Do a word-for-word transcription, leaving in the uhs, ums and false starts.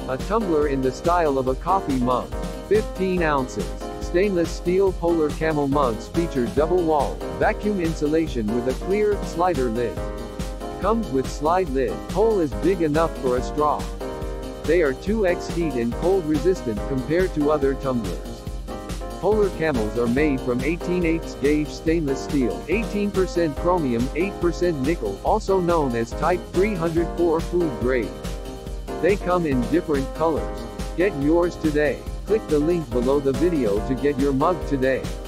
A tumbler in the style of a coffee mug. fifteen ounces. Stainless steel Polar Camel Mugs feature double wall, vacuum insulation with a clear, slider lid. Comes with slide lid. Hole is big enough for a straw. They are two X heat and cold resistant compared to other tumblers. Polar Camels are made from eighteen eighths gauge stainless steel, eighteen percent chromium, eight percent nickel, also known as Type three oh four food grade. They come in different colors. Get yours today. Click the link below the video to get your mug today.